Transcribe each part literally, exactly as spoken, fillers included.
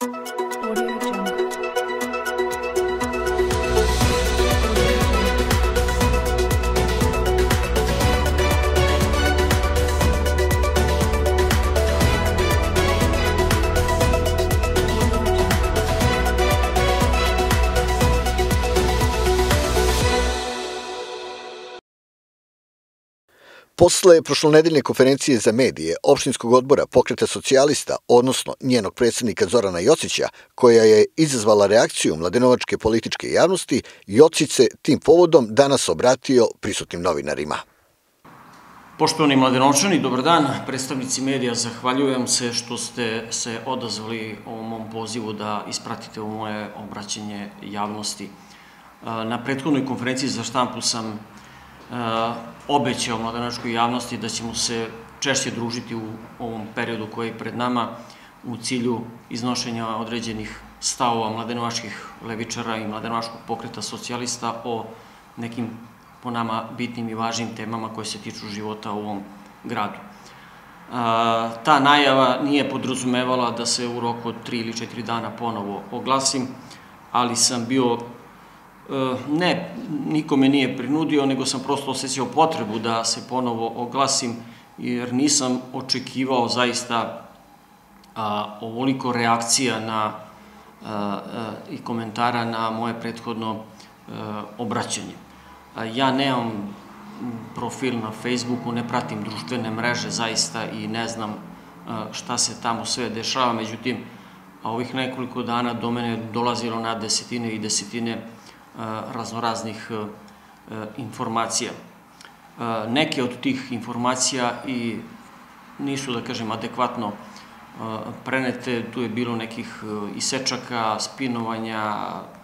Audio Jungle. Posle prošlonedeljne konferencije za medije opštinskog odbora Pokreta socijalista, odnosno njenog predsjednika Zorana Jocića, koja je izazvala reakciju mladenovačke političke javnosti, Jocić se tim povodom danas obratio prisutnim novinarima. Poštovani mladenovčani, dobar dan. Predstavnici medija, zahvaljujem se što ste se odazvali ovom mom pozivu da ispratite ovo moje obraćanje javnosti. Na prethodnoj konferenciji za štampu sam obećao mladenačkoj javnosti da ćemo se češće družiti u ovom periodu koji je pred nama u cilju iznošenja određenih stavova mladenovačkih levičara i mladenovačkog pokreta socijalista o nekim po nama bitnim i važnim temama koje se tiču života u ovom gradu. Ta najava nije podrazumevala da se u roku od tri ili četiri dana ponovo oglasim, ali sam bio Ne, niko me nije prinudio, nego sam prosto osjećao potrebu da se ponovo oglasim, jer nisam očekivao zaista ovoliko reakcija i komentara na moje prethodno obraćanje. Ja nemam profil na Facebooku, ne pratim društvene mreže zaista i ne znam šta se tamo sve dešava, međutim, ovih nekoliko dana do mene dolazilo na desetine i desetine raznoraznih informacija. Neke od tih informacija i nisu, da kažem, adekvatno prenete, tu je bilo nekih isečaka, spinovanja,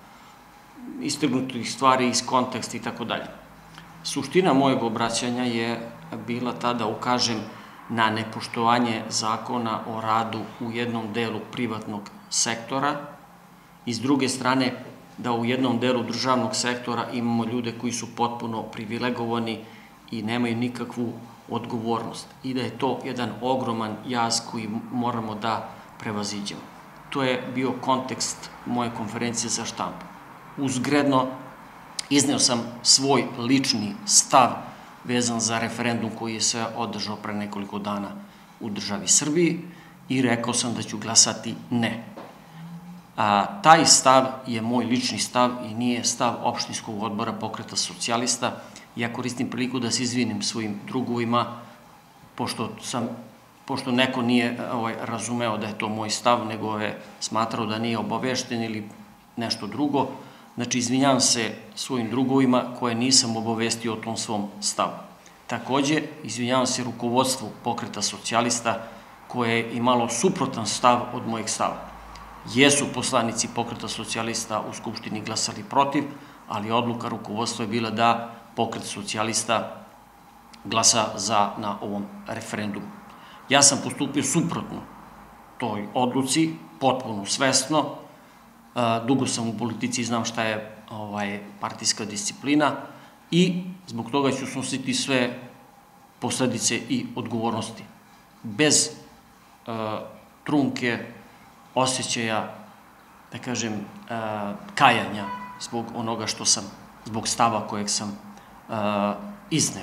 istrgnutih stvari iz konteksta i tako dalje. Suština mojeg obraćanja je bila ta da ukažem na nepoštovanje zakona o radu u jednom delu privatnog sektora i s druge strane da u jednom delu državnog sektora imamo ljude koji su potpuno privilegovani i nemaju nikakvu odgovornost i da je to jedan ogroman jaz koji moramo da prevaziđemo. To je bio kontekst moje konferencije za štampu. Uzgredno izneo sam svoj lični stav vezan za referendum koji je se održao pre nekoliko dana u državi Srbiji i rekao sam da ću glasati ne. A taj stav je moj lični stav i nije stav opštinskog odbora Pokreta socijalista. Ja koristim priliku da se izvinim svojim drugovima, pošto sam, pošto neko nije razumeo da je to moj stav, nego je smatrao da nije obavešten ili nešto drugo. Znači, izvinjam se svojim drugovima koje nisam obavestio o tom svom stavu. Takođe, izvinjavam se rukovodstvu Pokreta socijalista koje je imalo suprotan stav od mojeg stava. Jesu poslanici Pokreta socijalista u Skupštini glasali protiv, ali odluka rukovodstva je bila da Pokret socijalista glasa za na ovom referendumu. Ja sam postupio suprotno toj odluci, potpuno svesno. Dugo sam u politici i znam šta je partijska disciplina i zbog toga ću snositi sve posledice i odgovornosti. Bez trunke osjećaja, da kažem, kajanja zbog onoga što sam, zbog stava kojeg sam izneo.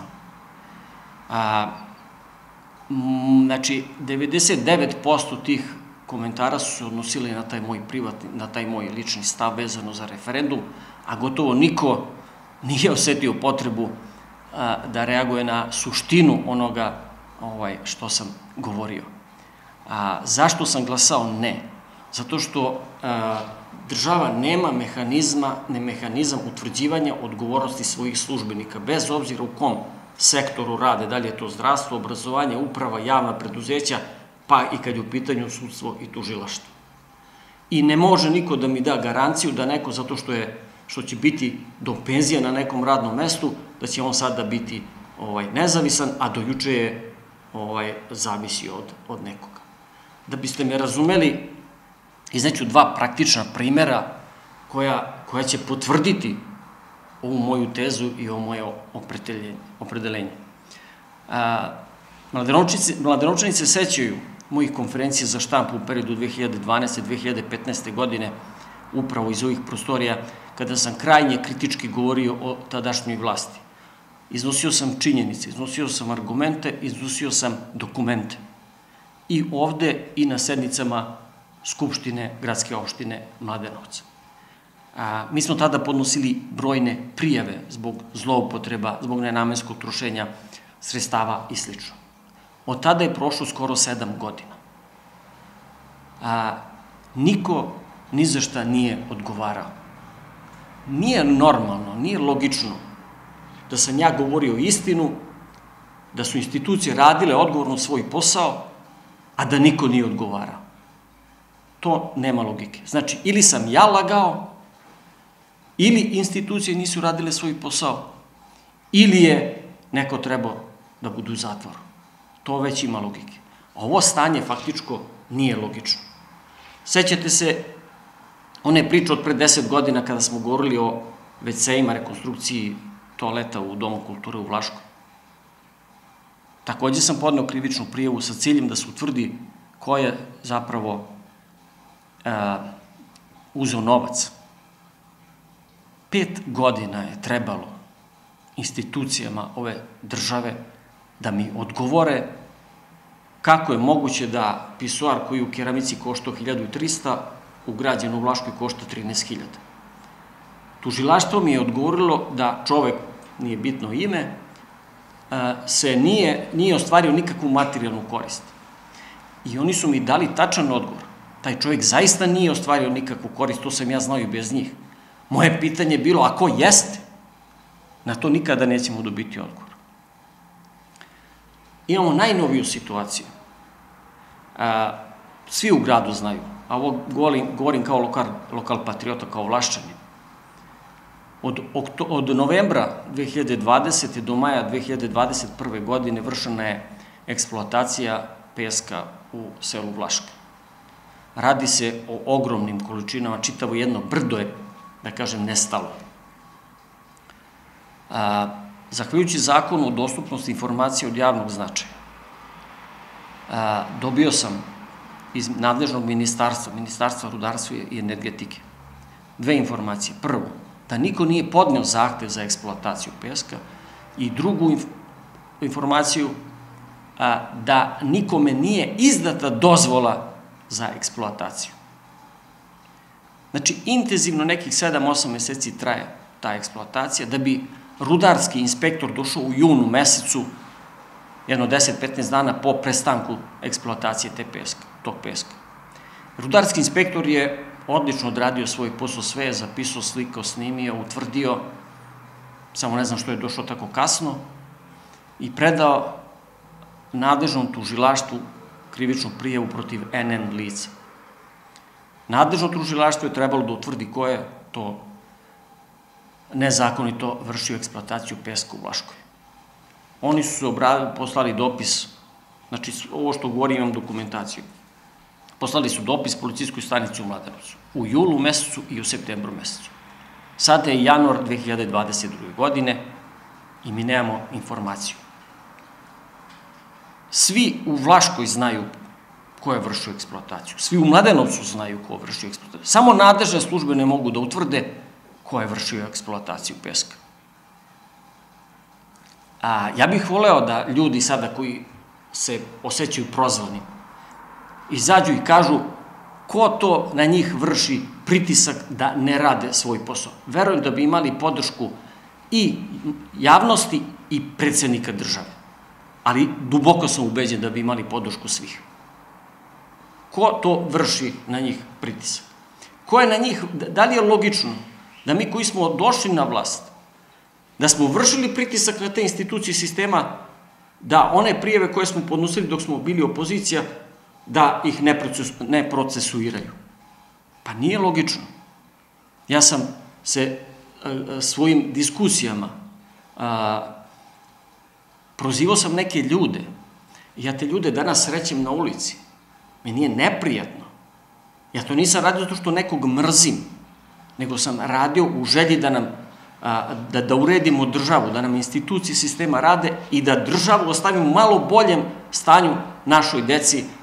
Znači, devedeset devet posto tih komentara su se odnosili na taj moj privatni, na taj moj lični stav vezano za referendum, a gotovo niko nije osetio potrebu da reaguje na suštinu onoga što sam govorio. Zašto sam glasao ne? Zato što država nema mehanizma, ne mehanizam utvrđivanja odgovornosti svojih službenika, bez obzira u kom sektoru rade, da li je to zdravstvo, obrazovanje, uprava, javna preduzeća, pa i kad je u pitanju sudstvo i tužilaštvo. I ne može niko da mi da garanciju da neko, zato što je, što će biti do penzija na nekom radnom mestu, da će on sada biti nezavisan, a do juče je zavisio od nekoga. Da biste me razumeli, izneću dva praktična primera koja će potvrditi ovu moju tezu i ovo moje opredeljenje. Mladenovčani se sećaju mojih konferencija za štampu u periodu dve hiljade dvanaeste do dve hiljade petnaeste. godine, upravo iz ovih prostorija, kada sam krajnje kritički govorio o tadašnjoj vlasti. Iznosio sam činjenice, iznosio sam argumente, iznosio sam dokumente. I ovde i na sednicama Skupštine gradske opštine Mladenovca. A, mi smo tada podnosili brojne prijave zbog zloupotreba, zbog nenamenskog trošenja sredstava i sl. Od tada je prošlo skoro sedam godina. A, niko ni za šta nije odgovarao. Nije normalno, nije logično da sam ja govorio istinu, da su institucije radile odgovorno svoj posao, a da niko nije odgovarao. To nema logike. Znači, ili sam ja lagao, ili institucije nisu radile svoj posao, ili je neko trebao da budu u zatvoru. To već ima logike. A ovo stanje faktičko nije logično. Sećate se one priče od pre deset godina kada smo govorili o ve ceima, rekonstrukciji toaleta u Domu kulture u Vlaškoj. Takođe sam podneo krivičnu prijavu sa ciljem da se utvrdi ko je zapravo uzeo novac. Pet godina je trebalo institucijama ove države da mi odgovore kako je moguće da pisoar koji u keramici košta hiljadu trista, ugrađen u Vlaškoj košta trinaest hiljada. Tužilaštvo mi je odgovorilo da čovek, nije bitno ime, se nije, nije ostvario nikakvu materijalnu korist. I oni su mi dali tačan odgovor. Taj čovjek zaista nije ostvario nikakvu korist, to sam ja znao i bez njih. Moje pitanje je bilo, a ko jeste? Na to nikada nećemo dobiti odgovor. Imamo najnoviju situaciju. Svi u gradu znaju, a ovo govorim kao lokal patriota, kao Vlaščanin. Od novembra dve hiljade dvadesete. do maja dve hiljade dvadeset prve. godine vršena je eksploatacija peska u selu Vlaška. Radi se o ogromnim količinama, čitavo jedno brdo je, da kažem, nestalo. Zahvaljujući zakonu o dostupnosti informacije od javnog značaja, dobio sam iz nadležnog ministarstva, Ministarstva rudarstva i energetike, dve informacije. Prvo, da niko nije podneo zahtev za eksploataciju peska, i drugu informaciju da nikome nije izdata dozvola za eksploataciju. Znači, intenzivno nekih sedam osam meseci traje ta eksploatacija, da bi rudarski inspektor došao u junu mesecu, jedno deset do petnaest dana po prestanku eksploatacije te peska, tog peska. Rudarski inspektor je odlično odradio svoj posao, sve je zapisao, slikao, snimio, utvrdio, samo ne znam što je došao tako kasno, i predao nadležnom tužilaštvu krivičnu prijavu protiv en en lica. Nadležno tužilaštvo je trebalo da utvrdi ko je to nezakonito vršio eksploataciju peska u Vlaškoj. Oni su poslali dopis, znači ovo što govorim imam dokumentaciju, poslali su dopis policijskoj stanici u Mladenovcu u julu mesecu i u septembru mesecu. Sada je januar dve hiljade dvadeset druge. godine i mi nemamo informaciju. Svi u Vlaškoj znaju ko je vršio eksploataciju. Svi u Mladenovcu znaju ko je vršio eksploataciju. Samo nadležne službe ne mogu da utvrde ko je vršio eksploataciju peska. Ja bih voleo da ljudi sada koji se osjećaju prozvani izađu i kažu ko to na njih vrši pritisak da ne rade svoj posao. Verujem da bi imali podršku i javnosti i predsednika države, ali duboko sam ubeđen da bi imali podršku svih. Ko to vrši na njih pritisak? Ko je na njih, da li je logično da mi koji smo došli na vlast, da smo vršili pritisak na te institucije sistema, da one prijeve koje smo podnosili dok smo bili opozicija, da ih ne procesuiraju? Pa nije logično. Ja sam se svojim diskusijama prozivao sam neke ljude, ja te ljude danas srećem na ulici, meni je neprijatno. Ja to nisam radio zato što nekog mrzim, nego sam radio u želji da nam da uredimo državu, da nam institucije sistema rade i da državu ostavimo u malo boljem stanju našoj deci,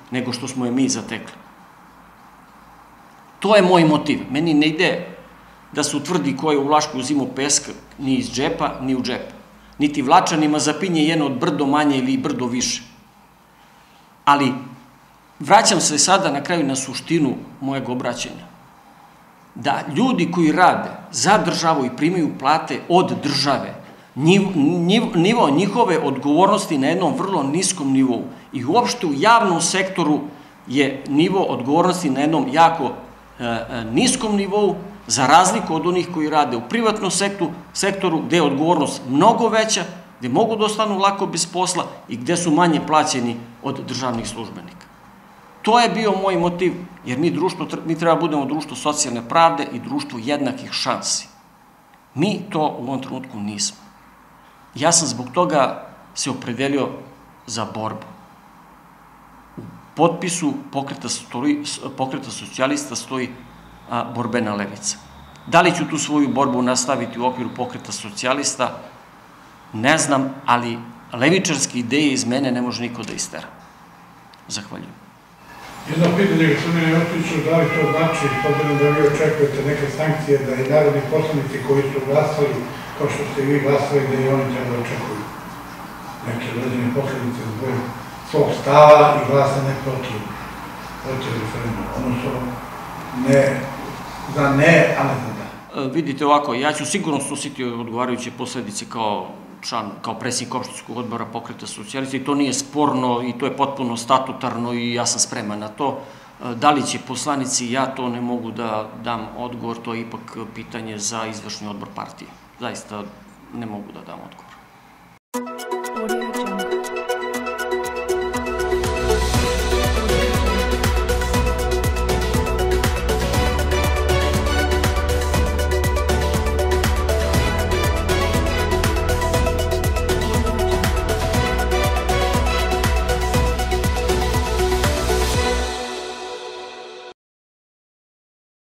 nego što smo je mi zatekli. To je moj motiv. Meni ne ide da se utvrdi ko je u Vlaškoj uzimao peska ni iz džepa, ni u džep. Niti Vlačanima zapinje jedno od brdo manje ili brdo više. Ali vraćam se sada na kraju na suštinu mojeg obraćanja. Da ljudi koji rade za državu i primaju plate od države, nivo njihove odgovornosti na jednom vrlo niskom nivou i uopšte u javnom sektoru je nivo odgovornosti na jednom jako niskom nivou, za razliku od onih koji rade u privatnom sektoru, gde je odgovornost mnogo veća, gde mogu da ostanu lako bez posla i gde su manje plaćeni od državnih službenika. To je bio moj motiv, jer mi društvo, mi treba budemo društvo socijalne pravde i društvo jednakih šansi. Mi to u ovom trenutku nismo. Ja sam zbog toga se opredelio za borbu. U potpisu Pokreta socijalista stoji borbena levica. Da li ću tu svoju borbu nastaviti u okviru Pokreta socijalista, ne znam, ali levičarske ideje iz mene ne može niko da istera. Zahvaljujem. Jedno pitanje, gospodine Jociću, da li to znači, s obzirom da vi očekujete neke sankcije, da i narodni poslanici koji su glasali, kao što ste i vi glasali, da i oni treba očekuju neke određene posledice zbog svog stava i glasane protiv referenduma, odnosno ne za ne, a ne za da. Vidite ovako, ja ću sigurno snositi odgovarajuće posledice kao član, kao predsjednik opštinskog odbora Pokreta socijalista i to nije sporno i to je potpuno statutarno i ja sam spreman na to. Da li će poslanici, ja to ne mogu da dam odgovor, to je ipak pitanje za izvršni odbor partije. Zaista ne mogu da dam odgovor.